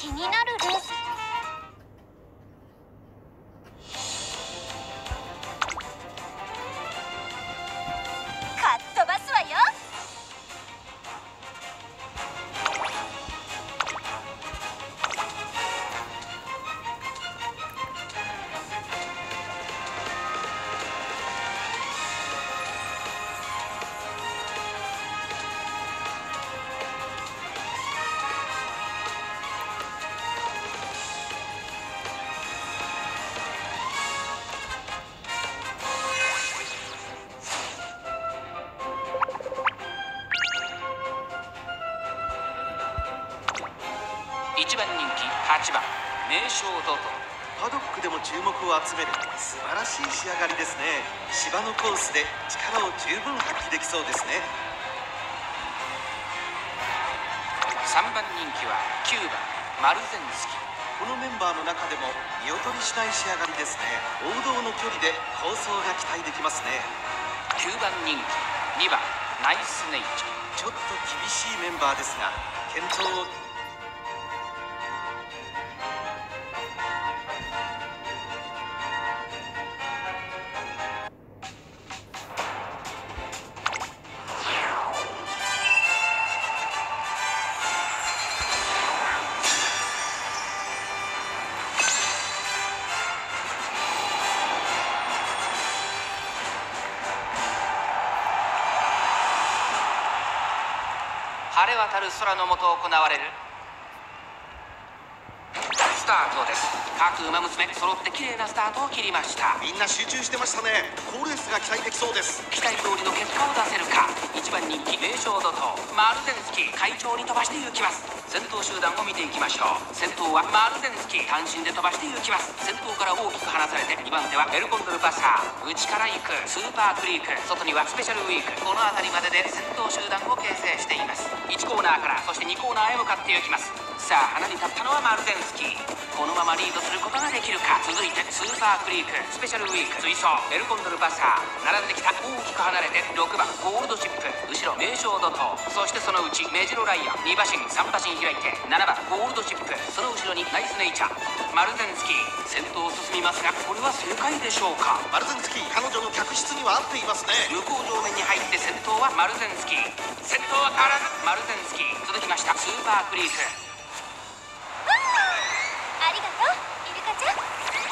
気になるレース。かっ飛ばすわよ。 1番人気8番名将ドト。 パドックでも注目を集める素晴らしい仕上がりですね。芝のコースで力を十分発揮できそうですね。 3番人気は9番マルゼンスキ。 このメンバーの中でも見劣りしない仕上がりですね。王道の距離で構想が期待できますね。 9番人気2番ナイスネイチャー。 ちょっと厳しいメンバーですが健闘を。 晴れ渡る空の下行われるスタートです。各馬娘揃って綺麗なスタートを切りました。 みんな集中してましたね。好レースが期待できそうです。 期待通りの結果を出せるか。1番人気名将ドトマルゼンスキー快調に飛ばして行きます。先頭集団を見ていきましょう。先頭はマルゼンスキー単身で飛ばして行きます。先頭から大きく離されて2番手はエルコンドルパサー、内から行くスーパークリーク、外にはスペシャルウィーク。この辺りまでで先頭集団を形成しています。1コーナーからそして2コーナーへ向かって行きます。さあ花に立ったのはマルゼンスキー。このままリードすることができるか。続いてスーパークリーク、スペシャルウィーク、追走エルコンドルパサー。並んできた。大きく離れて6番ゴールドシップ、後ろ名将ドト。そしてそのうちメジロライアン、2馬身3馬身開いて7番ゴールドシップ、その後ろにナイスネイチャー。マルゼンスキー先頭を進みますがこれは正解でしょうか。 マルゼンスキー彼女の客室には合っていますね。 向こう上面に入って先頭はマルゼンスキー。先頭は変わらずマルゼンスキー。続きましたスーパークリーク。 ありがとうイルカちゃん。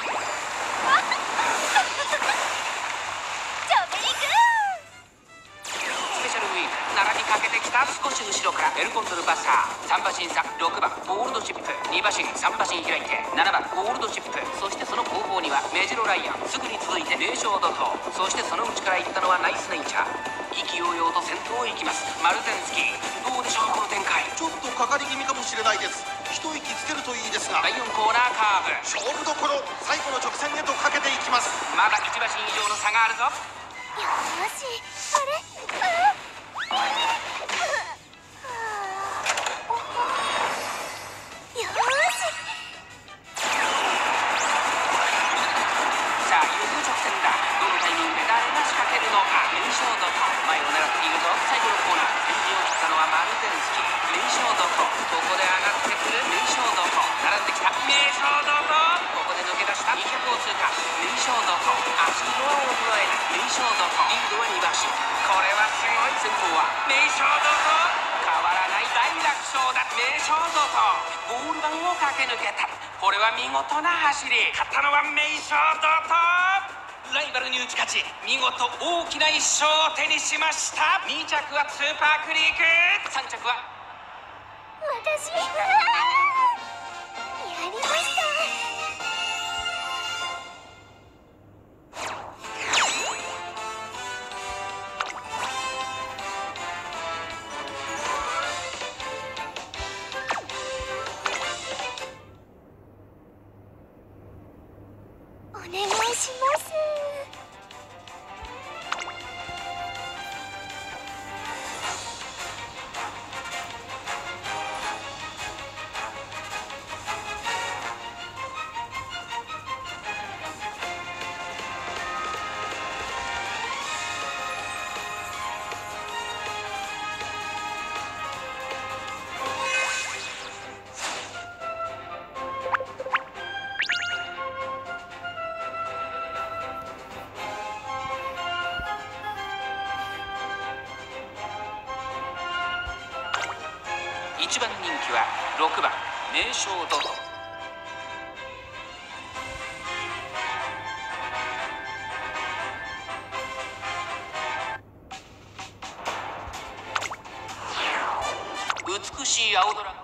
ジョベリグスペシャルウィーク並びかけてきた。少し後ろからエルコンドルパサー、3馬身差6番ゴールドシップ、2馬身3馬身開いて7番ゴールドシップ。そしてその後方にはメジロライアン、すぐに続いて名将ドト。そしてその内から行ったのはナイスネイチャー。意気揚々と先頭を行きますマルゼンスキー。どうでしょうこの展開。 ちょっとかかり気味かもしれないです。一息つけるといいですが。 第4コーナーカーブ勝負どころ、最後の直線へとかけていきます。 まだ1馬身以上の差があるぞ。 よーし。あれよーし。 さあいよいよ直線だ。どのタイミングで誰が仕掛けるのか。名将ドト前を狙っているぞ。最後のコーナー先陣を切ったのはマルゼンスキー。名将ドトここで上がってくる名将ドト。並んできた名将ドト。ここで抜け出した200を通過。名将ドト足色は衰えない名将ドト。リードは2馬身。これはすごい。先頭は名将ドト。変わらない大楽勝だ名将ドト。ゴール板を駆け抜けた。これは見事な走り。勝ったのは名将ドト。ライバルに打ち勝ち見事大きな1勝を手にしました。2着はスーパークリーク、3着は私やりました。お願いします。 1番人気は6番名将ドド。美しい青空。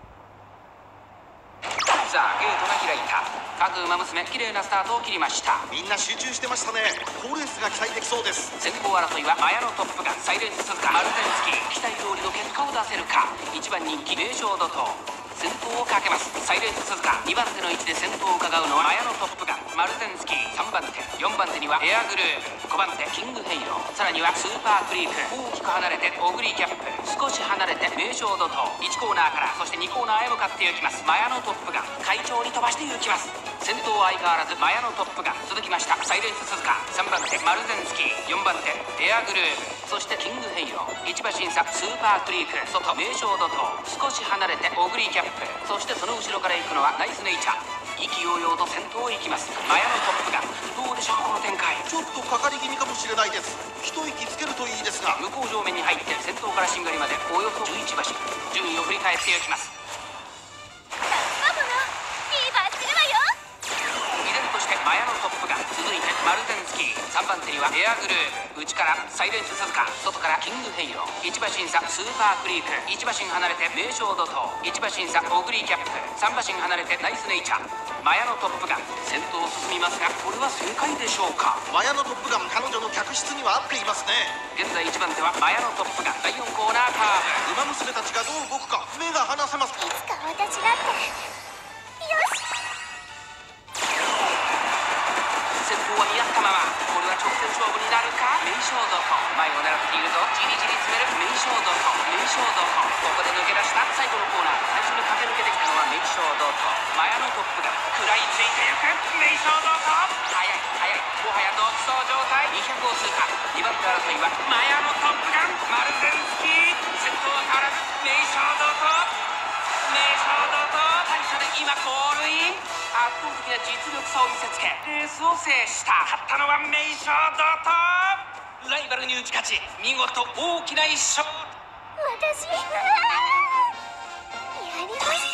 さあゲートが開いた。各馬娘綺麗なスタートを切りました。 みんな集中してましたね。好レースが期待できそうです。 先行争いはマヤのトップガン、サイレンス鈴鹿、マルゼンスキー。期待通りの結果を出せるか。1番人気名将ドト先頭をかけます。サイレンス鈴鹿。2番手の位置で先頭を伺うのはマヤのトップガン、マルゼンスキー。3番手4番手にはエアグルーヴ、5番手キングヘイロー、さらにはスーパークリーク。大きく離れてオグリーキャップ、少し離れて名将ドト。1コーナーからそして2コーナーへ向かって行きます。マヤのトップガン、快調に飛ばして行きます。先頭は相変わらずマヤのトップガン。続きましたサイレンス鈴鹿。3番手マルゼンスキー。4番手エアグルーヴ、そしてキングヘイロー。1馬審査スーパークリーク、外名将ドト。少し離れてオグリーキャップ、そしてその後ろから行くのはナイスネイチャー。意気揚々と先頭へ行きます。マヤのトップガン。どうでしょうこの展開。 ちょっとかかり気味かもしれないです。一息つけるといいですが。 向こう上面に入って先頭からしんがりまでおよそ11馬身。順位を振り返っていきます。 マモのフィーバーするわよ。 依然としてマヤのトップガン。続いてマルゼンスキー。3番手にはエアグルーヴ、内からサイレンス鈴鹿、外からキングヘイロー。1馬審査スーパークリーク。1馬身離れて名将ドト。1馬審査オグリーキャップ。3馬身離れてナイスネイチャー。マヤのトップガン先頭を進みますが、これは正解でしょうか。 マヤのトップガン、彼女の客室には合っていますね。 現在1番手はマヤのトップガン。第4コーナーカーブ。 馬娘たちがどう動くか目が離せます。 いつか私だって。よし。 先頭は見合ったまま。これは直線勝負になるか。名将ドト前を狙っているぞ。じりじり詰める名将ドト。名将ドトここで抜け出した最後のコーナー。最初に駆け抜けてきたのは名将ドト。マヤのトップガン食らいついてゆく名将ドト。速い速い、もはや独走状態。200を通過。2番手争いはマヤのトップガン、マルゼンスキー。先頭は変わらず名将ドト。名将ドト大差で今ゴールイン。圧倒的な実力差を見せつけレースを制した。勝ったのは名将ドト。ライバルに打ち勝ち見事大きな一勝。 私、やりました。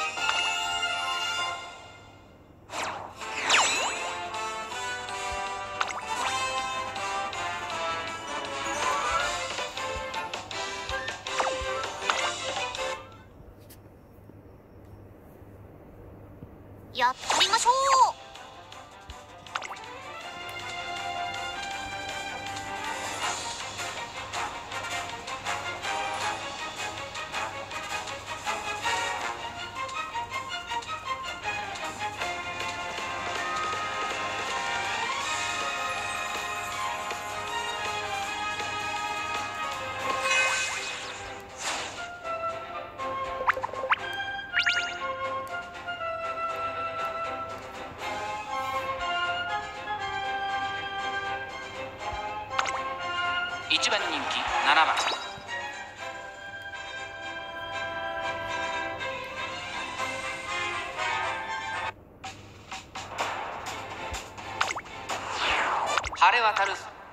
やってみましょう。 1番人気7番晴れ渡る。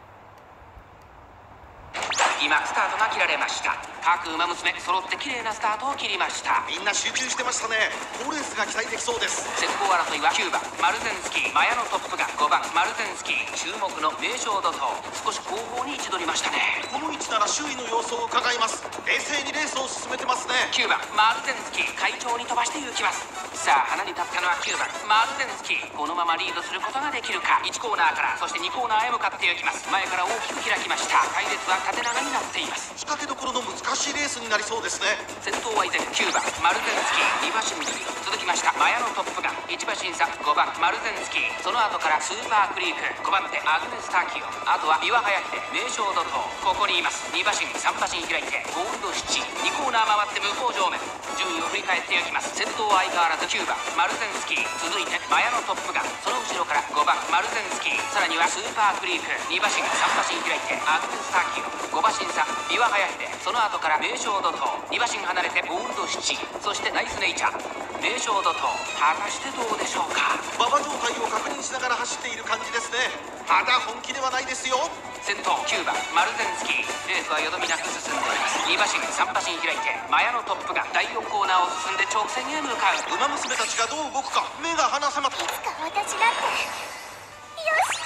今スタートが切られました。各馬娘揃って綺麗なスタートを切りました。 みんな集中してましたね。好レースが期待できそうです。 先行争いは9番マルゼンスキー。マヤのトップガン5番マルゼンスキー。注目の名将ドト少し後方に位置取りましたね。 この位置なら周囲の様子を伺います。冷静にレースを進めてますね。 9番マルゼンスキー快調に飛ばして行きます。さあ花に立ったのは9番マルゼンスキー。このままリードすることができるか。1コーナーからそして2コーナーへ向かって行きます。前から大きく開きました。隊列は縦長になっています。 仕掛けどころの難しいレースになりそうですね。 先頭は依然9番マルゼンスキー。2馬身リード。続きましたマヤのトップガン。1馬審査5番マルゼンスキー。その後からスーパークリーク。5番手アグネスターキオ。あとはビワハヤヒデ名将ドト。ここにいます。2馬身3馬身開いてゴールド7。2コーナー回って向こう上面。順位を振り返っていきます。先頭は相変わらず9番マルゼンスキー。続いてマヤのトップガン。その後ろから5番マルゼンスキー。さらにはスーパークリーク。2馬身3馬身開いてアグネスターキオ。5馬身差ビワハヤヒデ。その後から名将ドト。2馬身離れてゴールド7。そしてナイスネイチャー。名将ドト果たしてどうでしょうか。 馬場状態を確認しながら走っている感じですね。まだ本気ではないですよ。 先頭9番マルゼンスキー。レースはよどみなく進んでいます。2馬身3馬身開いてマヤのトップが第4コーナーを進んで直線へ向かう。 馬娘たちがどう動くか目が離せません。 いつか私だって。よし。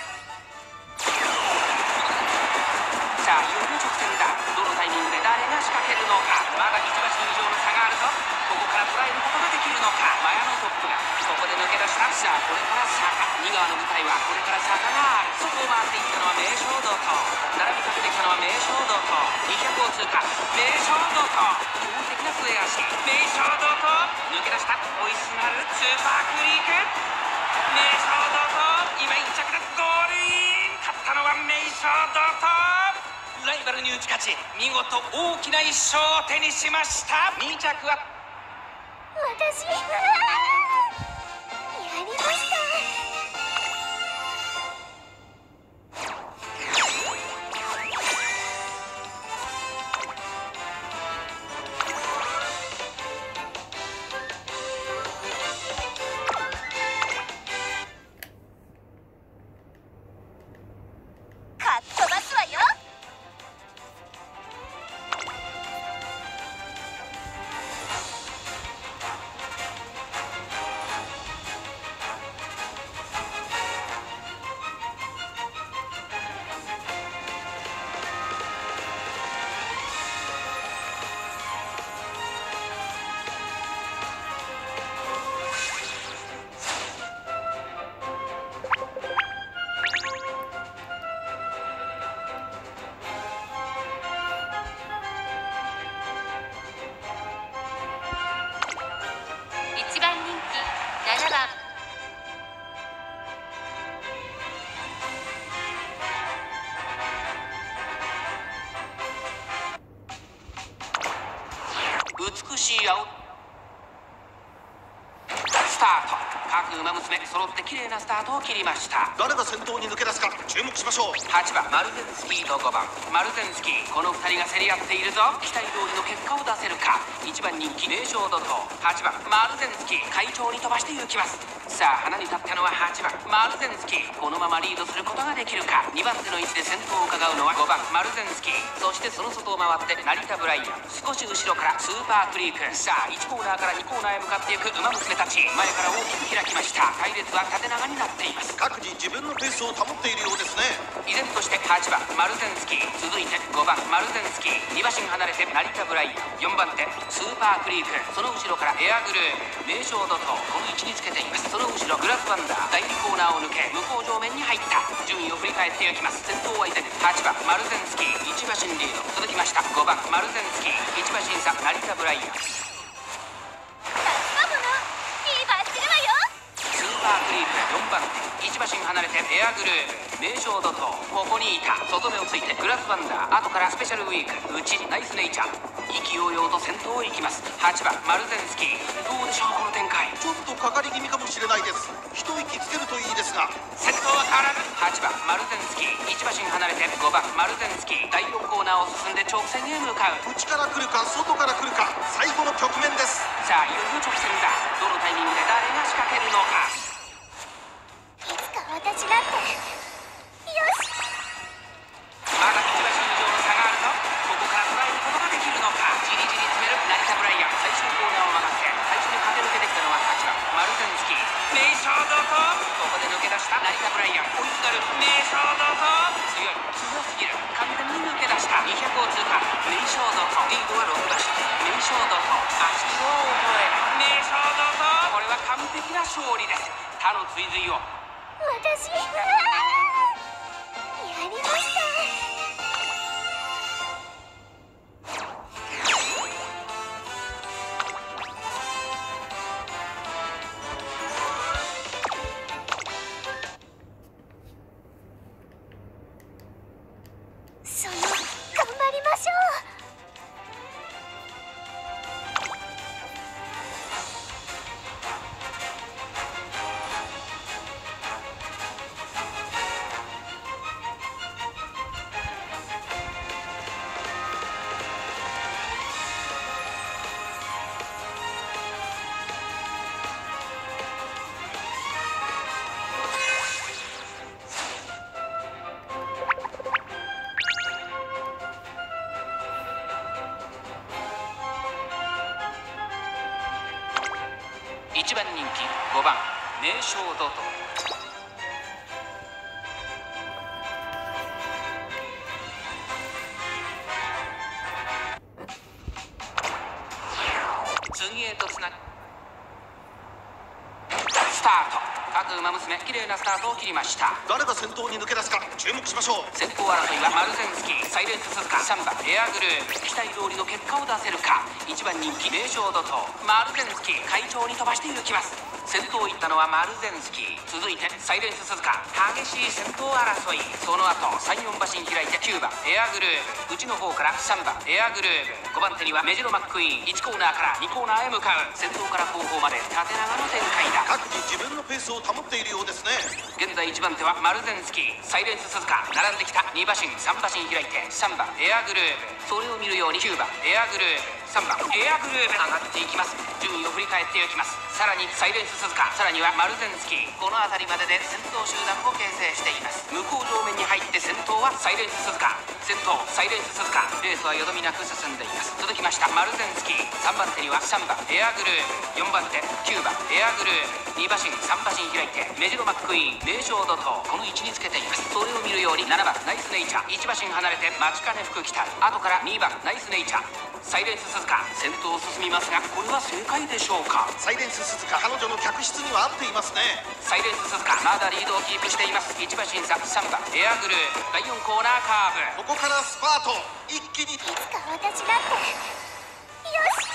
さあいよいよ直線だ。どのタイミングで誰が仕掛けるのか。まだ1馬身以上の差があるぞ。ここから捉えることができるのか。マヤのトップがここで抜け出した。さあこれから坂、2側の舞台はこれから坂がある。外を回っていったのは名将道と並びかけてきたのは名将道と200を通過。名将道と基本的な末脚。名将道と抜け出した。追いすがるスーパークリーク。名将道と今1着でゴールイン。勝ったのは名将道と。ライバルに打ち勝ち見事大きな1勝を手にしました。2着は私、やりました。かっ飛ばすわよ。1番人気7番美しい青スタート。各馬娘揃って綺麗なスタートを切りました。 誰が先頭に抜け出すか注目しましょう。 8番マルゼンスキーと5番マルゼンスキー。この2人が競り合っているぞ。期待通りの結果を出せるか。1番人気名将ドと8番マルゼンスキー。快調に飛ばして行きます。さあ花に立ったのは8番マルゼンスキー。このままリードすることができるか。2番手の位置で先頭を伺うのは5番マルゼンスキー。そしてその外を回って成田ブライアン。少し後ろからスーパークリーク。さあ1コーナーから2コーナーへ向かっていく馬娘たち。前から大きく開きました。隊列は縦長になっています。 各自自分のペースを保っているようですね。 依然として8番マルゼンスキー、続いて5番マルゼンスキー。2馬身離れて成田ブライアン。4番手スーパークリーク。その後ろからエアグルー名将ドとこの位置につけています。その後ろグラスワンダー。第2コーナーを抜け向こう上面に入った。順位を振り返っていきます。先頭は依然8番マルゼンスキー。1馬身リード。続きました5番マルゼンスキー。1馬身差成田ブライアン。スーパークリーク4番手1馬身離れてエアグルー名将ドとここにいた。外目をついてグラスワンダー。後からスペシャルウィーク内ナイスネイチャー。意気揚々と先頭を行きます。8番マルゼンスキー。どうでしょうこの展開。 ちょっとかかり気味かもしれないです。一息つけるといいですが。 先頭は変わらず8番マルゼンスキー。1馬身離れて5番マルゼンスキー。第4コーナーを進んで直線へ向かう。 内から来るか外から来るか最後の局面です。 さあいよいよ直線だ。どのタイミングで誰が仕掛けるのか。 いつか私だって。よし。 まだ1馬身以上の差があるぞ。ここから捉えることができるのか。じりじり詰める成田ブライアン。最終コーナーを曲がって最初に駆け抜けてきたのは8番マルゼンスキー。名将ドとここで抜け出した成田ブライアン。追いすがる名将ドと強すぎる。完全に抜け出した200を通過。名将ドとリードは6馬身。名将ドと足を覚え名将ドとこれは完璧な勝利です。他の追随を私、やりました。頑張りましょう。 1番人気5番名将怒涛。次へとつなぐスタート。各馬娘綺麗なスタートを切りました。 誰が先頭に抜け出すか注目しましょう。 先行争いはマルゼンスキー、サイレンス鈴鹿、3番エアグループ。期待通りの結果を出せるか。1番人気名将怒涛、マルゼンスキー快調に飛ばしていきます。先頭を行ったのはマルゼンスキー、続いてサイレンス鈴鹿。激しい先頭争い。その後3、4馬身開いて9番エアグループ、内の方から3番エアグループ、5番手にはメジロマックイーン。1コーナーから2コーナーへ向かう。先頭から後方まで縦長の展開だ。 各自自分のペースを保っているようですね。 現在1番手はマルゼンスキー、サイレンス鈴鹿。並んできた2馬身3馬身開いて3番エアグループ、それを見るように9番エアグループ、3番エアグループ上がっていきます。順位を振り返っていきます。さらにサイレンス鈴鹿、さらにはマルゼンスキー。この辺りまでで先頭集団を形成しています。向こう上面に入って先頭はサイレンス鈴鹿。先頭サイレンス鈴鹿。レースはよどみなく進んでいます。続きましたマルゼンスキー。3番手には3番エアグループ、4番手9番エアグループ、2馬身3馬身開いてメジロマックイーン、名将怒涛、この位置につけています。それを見るように7番ナイスネイチャー、1馬身離れて待ちかね福来た。後から2番ナイスネイチャー、サイレンス鈴鹿。先頭を進みますがこれは正解でしょうか。 サイレンス鈴鹿、彼女の客室には合っていますね。 サイレンス鈴鹿まだリードをキープしています。1馬身差3番エアグループ、第4コーナーカーブ。 ここからスパート、一気に。 いつか私だってよし。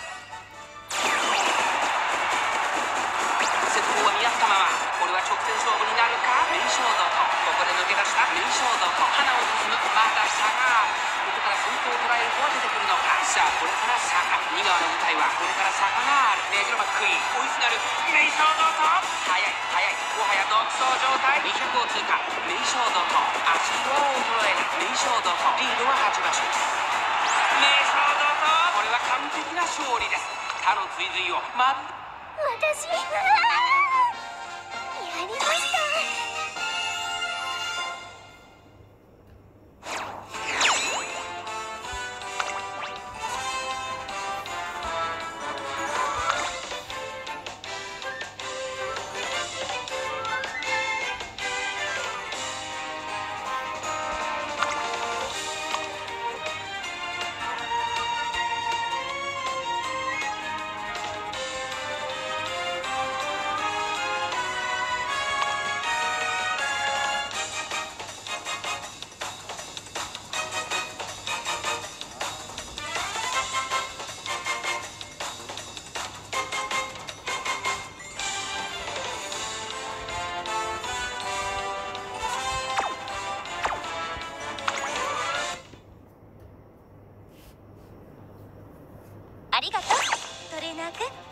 先頭は見合ったまま、これは直線勝負になるか。名将怒涛、ここで抜け出した名将怒涛。花を進む、まだ差がある。ここから先頭を捉えるとは出てくるのか。さあこれから坂、2側の舞台はこれから坂がある。メジロマックイーン追いすがる名将怒涛。速い速い、もはや独走状態。200を通過、名将怒涛。足を衰えない名将怒涛。リードは8馬身。名将怒涛、これは完璧な勝利です。他の追随を私やりました。ありがとうトレーナー君。